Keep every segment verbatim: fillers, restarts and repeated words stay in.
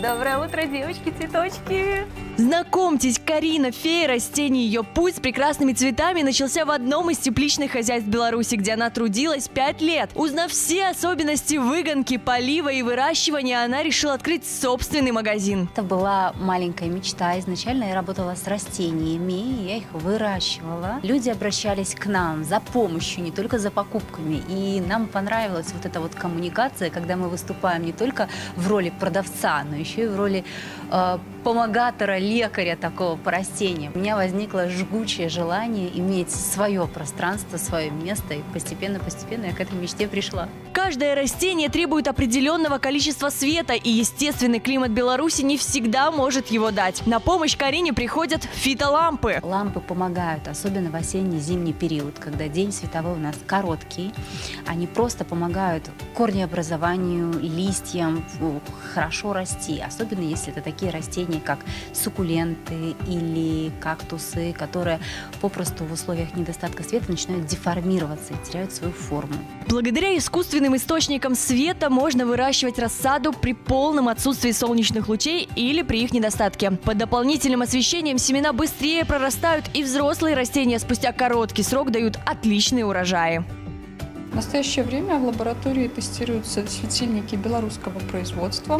Доброе утро, девочки-цветочки! Знакомьтесь, Карина, фея растений. Ее путь с прекрасными цветами начался в одном из тепличных хозяйств Беларуси, где она трудилась пять лет. Узнав все особенности выгонки, полива и выращивания, она решила открыть собственный магазин. Это была маленькая мечта. Изначально я работала с растениями, я их выращивала. Люди обращались к нам за помощью, не только за покупками. И нам понравилась вот эта вот коммуникация, когда мы выступаем не только в роли продавца, но еще и в роли э, помогатора, лекаря такого по растениям. У меня возникло жгучее желание иметь свое пространство, свое место, и постепенно-постепенно я к этой мечте пришла. Каждое растение требует определенного количества света, и естественный климат Беларуси не всегда может его дать. На помощь Карине приходят фитолампы. Лампы помогают, особенно в осенне-зимний период, когда день световой у нас короткий. Они просто помогают корнеобразованию, листьям хорошо расти, особенно если это такие растения, как суккуленты или кактусы, которые попросту в условиях недостатка света начинают деформироваться и теряют свою форму. Благодаря искусственным источникам света можно выращивать рассаду при полном отсутствии солнечных лучей или при их недостатке. Под дополнительным освещением семена быстрее прорастают, и взрослые растения спустя короткий срок дают отличные урожаи. В настоящее время в лаборатории тестируются светильники белорусского производства.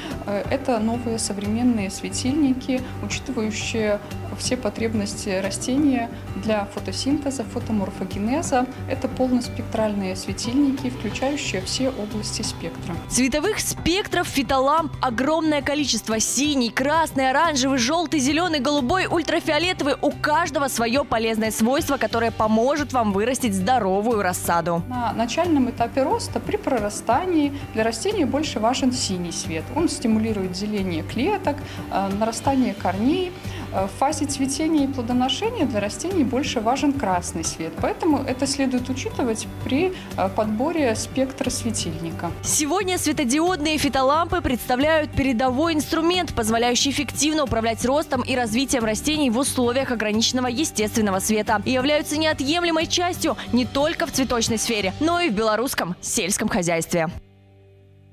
Это новые современные светильники, учитывающие все потребности растения для фотосинтеза, фотоморфогенеза. Это полноспектральные светильники, включающие все области спектра. Цветовых спектров фитоламп огромное количество. Синий, красный, оранжевый, желтый, зеленый, голубой, ультрафиолетовый. У каждого свое полезное свойство, которое поможет вам вырастить здоровую рассаду. На начальном этапе роста при прорастании для растений больше важен синий свет. Он стимулирует деление клеток, нарастание корней. В фазе цветения и плодоношения для растений больше важен красный свет. Поэтому это следует учитывать при подборе спектра светильника. Сегодня светодиодные фитолампы представляют передовой инструмент, позволяющий эффективно управлять ростом и развитием растений в условиях ограниченного естественного света. И являются неотъемлемой частью не только в цветочной сфере, но и в белорусском сельском хозяйстве.